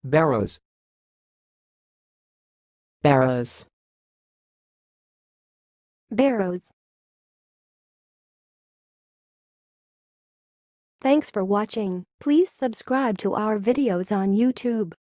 barrows, barrows, barrows. Thanks for watching. Please subscribe to our videos on YouTube.